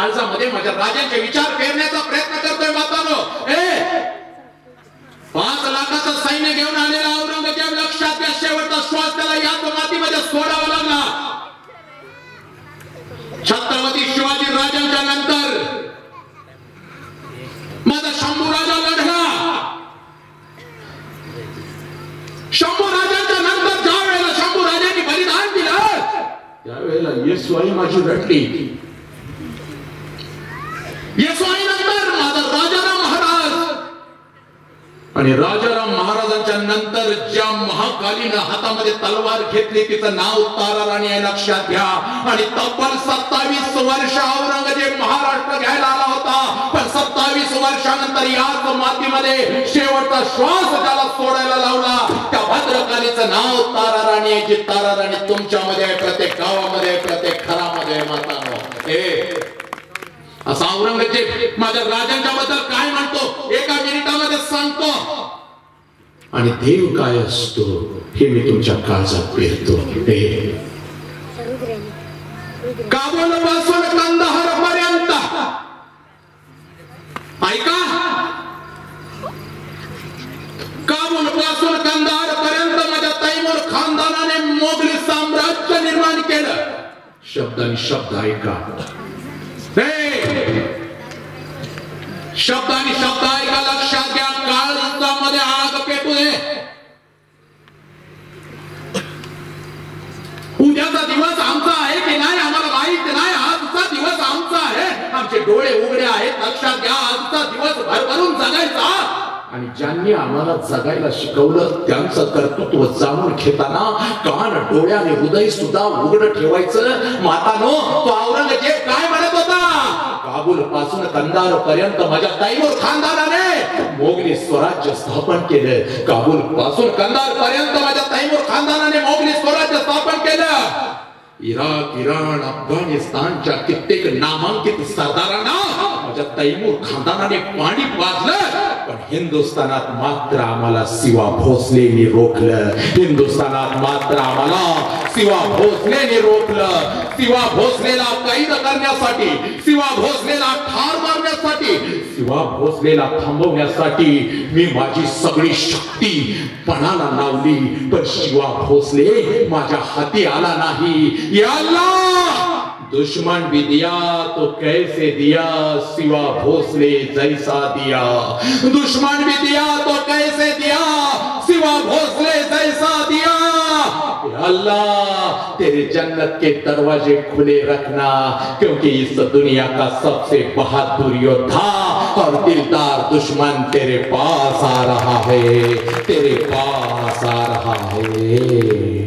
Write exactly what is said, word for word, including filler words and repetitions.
काळजामध्ये माझ्या राजांचे विचार पेरण्याचा प्रयत्न करतोय मातानो. ए पाच लाखाचं सैन्य घेऊन आलेला औरंगजेब लक्षात घ्या, शेवटचा श्वास त्याला याच मातीमध्ये सोडावा लागला. छत्रपती शिवाजी राजांच्या नंतर माझा शंभू राजा लढला. शंभू राजांच्या नंतर ज्या वेळेला शंभू राजांनी बलिदान दिलं त्यावेळेला येसुआई माझी रडली. येसुआई नंतर माझा राजाराम महाराज आणि राजाराम महाराजांच्या नंतर ज्या महाकालीनं हातामध्ये तलवार घेतली तिचं नाव तारा राणी आहे, लक्षात घ्या. आणि तब्बल सत्तावीस वर्ष औरंगजेब महाराष्ट्र घ्यायला आला होता, पण सत्तावीस वर्षानंतर याच मातीमध्ये शेवटचा श्वास त्याला सोडायला लावला. त्या भद्रकालीचं नाव तारा राणी आहे, जी तारा राणी तुमच्यामध्ये आहे, प्रत्येक गावामध्ये, प्रत्येक घरामध्ये मातानो. हे असा औरंगजेब माझ्या राजांच्या बद्दल काय म्हणतो एका मिनिटामध्ये सांगतो. आणि देव काय असतो हे मी तुमच्या काळजात पेरतो. काबूल पासून कंदाहार पर्यंत ऐका, काबूल पासून कंदाहार पर्यंत माझ्या तैमूर खानदानाने मोगली साम्राज्य निर्माण केलं. शब्द आणि शब्द ऐका, शब्द आणि शब्द ऐका, लक्षात घ्या. काळजामध्ये आग पेटू दे. उद्याचा दिवस आमचा आहे की नाही आम्हाला माहित नाही, आजचा दिवस आमचा आहे. आमचे डोळे उघडे आहेत, लक्षात घ्या. आजचा दिवस भरभरून जगायचा. आणि ज्यांनी आम्हाला जगायला शिकवलं त्यांचं कर्तृत्व जाणून घेताना कान, डोळे आणि हृदय सुद्धा उघड ठेवायचं. मातानो, तो औरंगजेब काय म्हणत होता? काबूल पासून कंदार पर्यंत माझ्या तैमूर खानदानाने मोगली स्वराज्य स्थापन केलं. काबूल पासून कंदार पर्यंत माझ्या तैमूर खानदानाने मोगली स्वराज्य स्थापन केलं. इराक, इराण, अफगाणिस्तानच्या कित्येक नामांकित सरदारांना माझ्या तैमूर खानदानाने पाणी पाजलं, पण हिंदुस्थानात मात्र आम्हाला शिवा भोसलेंनी रोखलं. हिंदुस्थानात मात्र आम्हाला शिवा भोसलेंनी रोखलं. शिवा भोसलेला कैद करण्यासाठी, शिवा भोसलेला ठार मारण्यासाठी, शिवा भोसलेला थांबवण्यासाठी मी माझी सगळी शक्ती पणाला लावली, पण शिवा भोसले माझ्या हाती आला नाही. या अल्लाह, दुश्मन भी दिया तो कैसे दिया, शिवा भोसले जैसा दिया. दुश्मन भी दिया तो कैसे दिया, शिवा भोसले जैसा दिया. अल्लाह, तेरे जन्नत के दरवाजे खुले रखना, क्योंकि इस दुनिया का सबसे बहादुर योद्धा और दिलदार दुश्मन तेरे पास आ रहा है, तेरे पास आ रहा है.